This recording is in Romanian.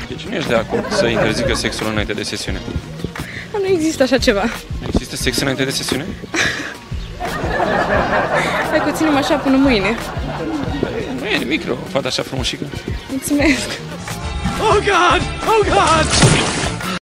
Deci nu ești de acord să interzică sexul înainte de sesiune? Nu există așa ceva. Nu există sex înainte de sesiune? Hai că o ținem așa până mâine. Nu e nimic rău, o fată așa frumușică. Mulțumesc! Oh God! Oh God!